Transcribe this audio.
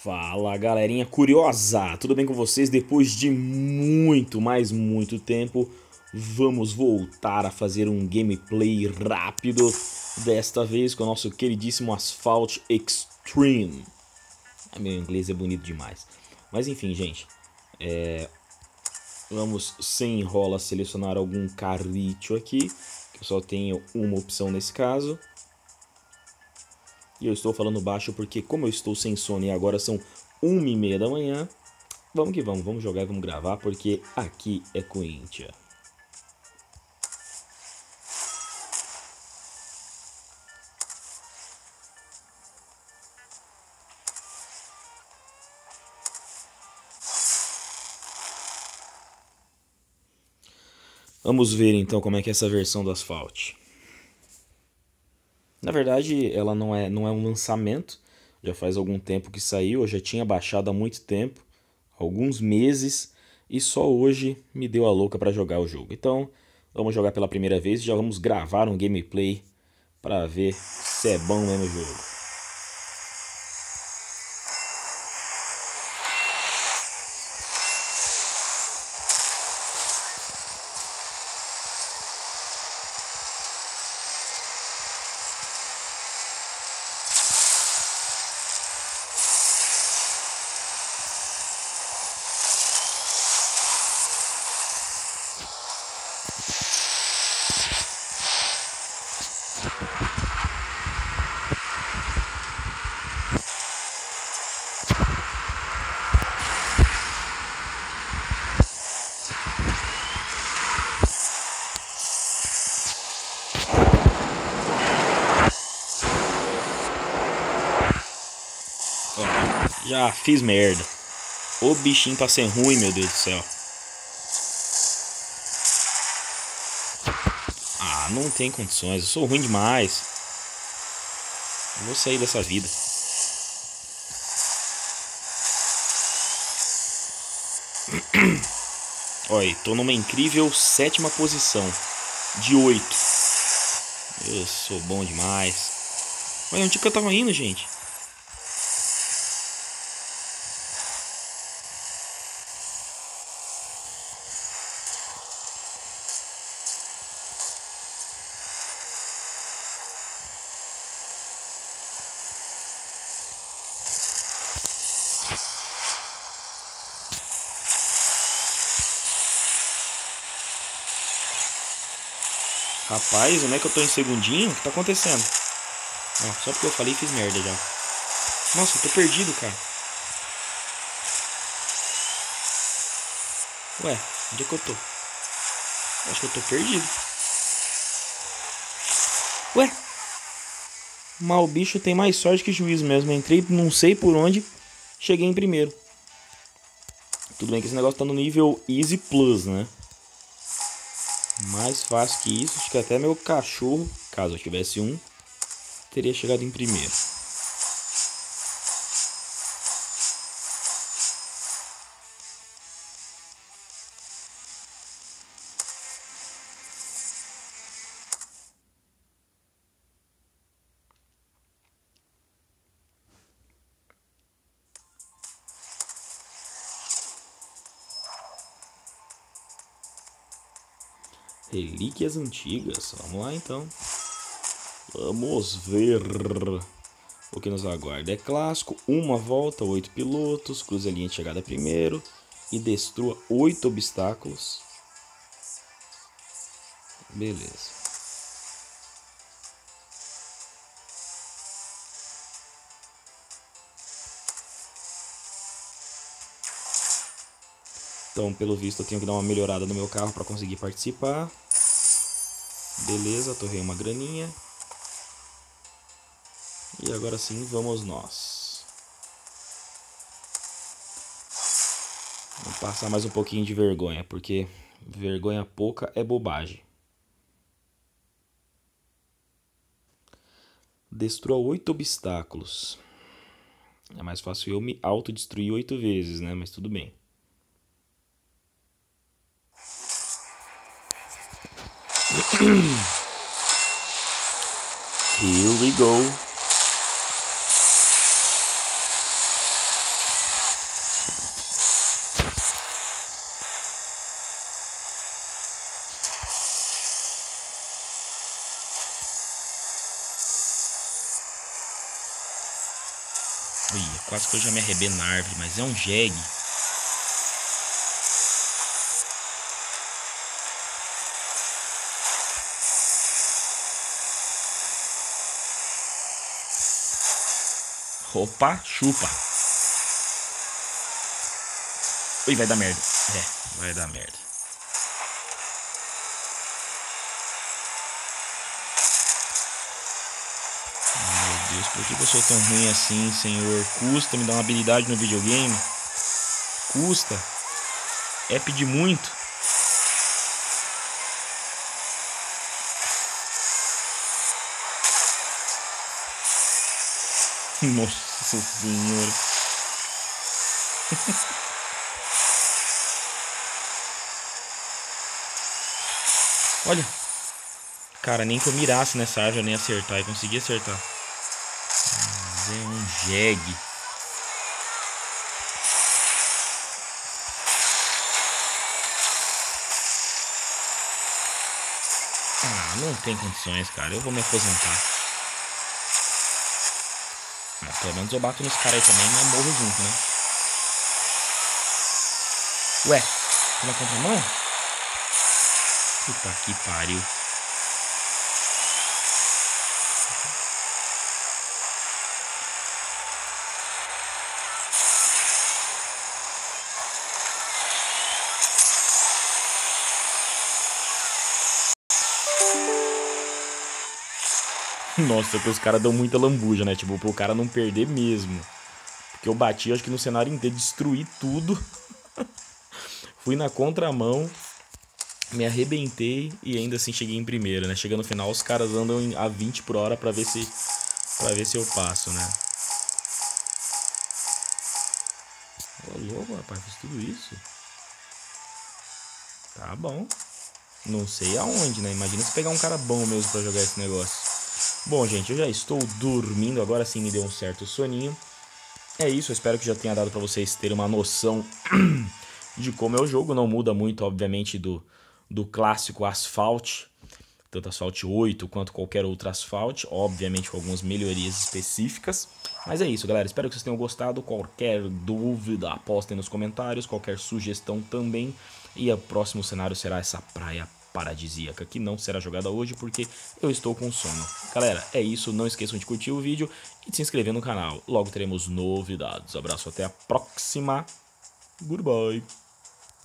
Fala galerinha curiosa, tudo bem com vocês? Depois de muito, mas muito tempo, vamos voltar a fazer um gameplay rápido, desta vez com o nosso queridíssimo Asphalt Extreme. Meu inglês é bonito demais. Mas enfim, gente, vamos sem enrola selecionar algum carrito aqui, que eu só tenho uma opção nesse caso. E eu estou falando baixo porque, como eu estou sem sono e agora são 1h30 da manhã, vamos que vamos jogar e vamos gravar, porque aqui é Corinthians. Vamos ver então como é que é essa versão do Asphalt. Na verdade, ela não é um lançamento, já faz algum tempo que saiu, eu já tinha baixado há muito tempo, alguns meses, e só hoje me deu a louca para jogar o jogo. Então, vamos jogar pela primeira vez e já vamos gravar um gameplay para ver se é bom mesmo o jogo. Já fiz merda. O bichinho tá sendo ruim, meu Deus do céu. Ah, não tem condições. Eu sou ruim demais. Eu vou sair dessa vida. Olha, tô numa incrível 7ª posição. De 8. Eu sou bom demais. Olha, onde que eu tava indo, gente? Rapaz, como é que eu tô em segundinho? O que tá acontecendo? Ó, só porque eu falei fiz merda já. Nossa, eu tô perdido, cara. Ué, onde é que eu tô? Acho que eu tô perdido. Ué? Mas o bicho tem mais sorte que juízo mesmo. Eu entrei não sei por onde, cheguei em primeiro. Tudo bem que esse negócio tá no nível Easy Plus, né? Mais fácil que isso, acho que até meu cachorro, caso eu tivesse um, teria chegado em primeiro. Relíquias antigas, vamos lá então. Vamos ver o que nos aguarda. É clássico, uma volta, 8 pilotos, cruze a linha de chegada primeiro e destrua 8 obstáculos. Beleza. Então, pelo visto, eu tenho que dar uma melhorada no meu carro para conseguir participar. Beleza, torrei uma graninha. E agora sim, vamos nós. Vamos passar mais um pouquinho de vergonha, porque vergonha pouca é bobagem. Destrua 8 obstáculos. É mais fácil eu me autodestruir 8 vezes, né? Mas tudo bem. Here we go. Ui, quase que eu já me arrebento na árvore, mas é um jegue. Opa, chupa. Ui, vai dar merda. É, vai dar merda. Meu Deus, por que eu sou tão ruim assim, senhor? Custa me dar uma habilidade no videogame? Custa. É pedir muito. Nossa senhora. Olha. Cara, nem que eu mirasse nessa árvore eu nem acertar. E consegui acertar. Mas é um jegue. Ah, não tem condições, cara. Eu vou me aposentar. Mas pelo menos eu bato nos caras aí também, mas morro junto, né? Ué, tá na contramão? Puta que pariu. Nossa, que os caras dão muita lambuja, né? Tipo, pro cara não perder mesmo. Porque eu bati, acho que no cenário inteiro, destruí tudo. Fui na contramão, me arrebentei e ainda assim cheguei em primeiro, né? Chegando no final, os caras andam a 20 por hora pra ver se eu passo, né? Ô, louco, rapaz, fiz tudo isso. Tá bom. Não sei aonde, né? Imagina se pegar um cara bom mesmo pra jogar esse negócio. Bom, gente, eu já estou dormindo. Agora sim me deu um certo soninho. É isso, eu espero que já tenha dado pra vocês terem uma noção de como é o jogo. Não muda muito, obviamente, do clássico Asphalt. Tanto Asphalt 8 quanto qualquer outro Asphalt. Obviamente com algumas melhorias específicas. Mas é isso, galera. Espero que vocês tenham gostado. Qualquer dúvida, postem nos comentários. Qualquer sugestão também. E o próximo cenário será essa praia paradisíaca, que não será jogada hoje porque eu estou com sono. Galera, é isso. Não esqueçam de curtir o vídeo e de se inscrever no canal. Logo teremos novidades. Abraço, até a próxima. Goodbye.